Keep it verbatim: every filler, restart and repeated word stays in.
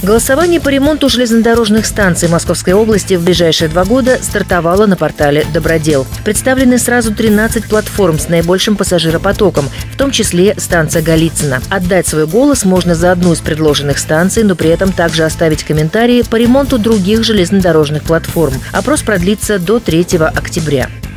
Голосование по ремонту железнодорожных станций Московской области в ближайшие два года стартовало на портале «Добродел». Представлены сразу тринадцать платформ с наибольшим пассажиропотоком, в том числе станция Голицыно. Отдать свой голос можно за одну из предложенных станций, но при этом также оставить комментарии по ремонту других железнодорожных платформ. Опрос продлится до третьего октября.